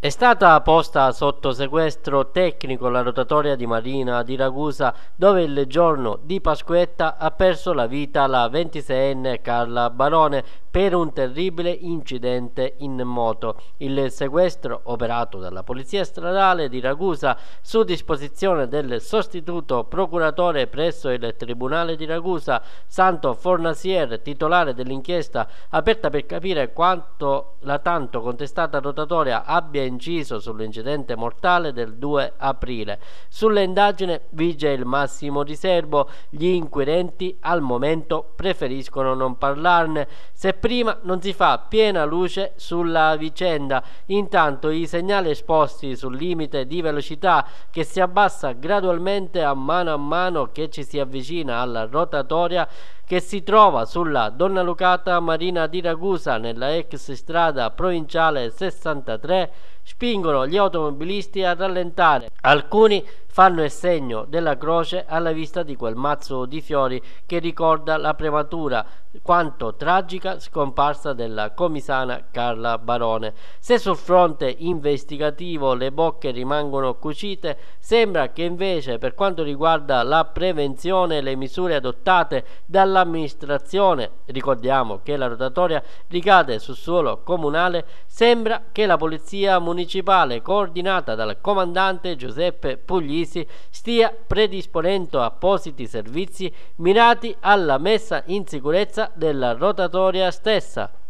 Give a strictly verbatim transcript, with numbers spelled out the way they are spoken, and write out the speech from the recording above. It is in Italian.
È stata posta sotto sequestro tecnico la rotatoria di Marina di Ragusa, dove il giorno di Pasquetta ha perso la vita la ventiseienne Carla Barone per un terribile incidente in moto. Il sequestro, operato dalla Polizia Stradale di Ragusa su disposizione del sostituto procuratore presso il Tribunale di Ragusa, Santo Fornasier, titolare dell'inchiesta aperta per capire quanto la tanto contestata rotatoria abbia inciso sull'incidente mortale del due aprile. Sull'indagine vige il massimo riservo. Gli inquirenti al momento preferiscono non parlarne, se prima non si fa piena luce sulla vicenda. Intanto i segnali esposti sul limite di velocità, che si abbassa gradualmente a mano a mano che ci si avvicina alla rotatoria che si trova sulla Donnalucata Marina di Ragusa, nella ex strada provinciale sessantatré, spingono gli automobilisti a rallentare. Alcuni fanno il segno della croce alla vista di quel mazzo di fiori che ricorda la prematura quanto tragica scomparsa della comisana Carla Barone. Se sul fronte investigativo le bocche rimangono cucite, sembra che invece per quanto riguarda la prevenzione e le misure adottate dall'amministrazione, ricordiamo che la rotatoria ricade sul suolo comunale, sembra che la polizia municipale, coordinata dal comandante Giuseppe Puglisi, stia predisponendo appositi servizi mirati alla messa in sicurezza della rotatoria stessa.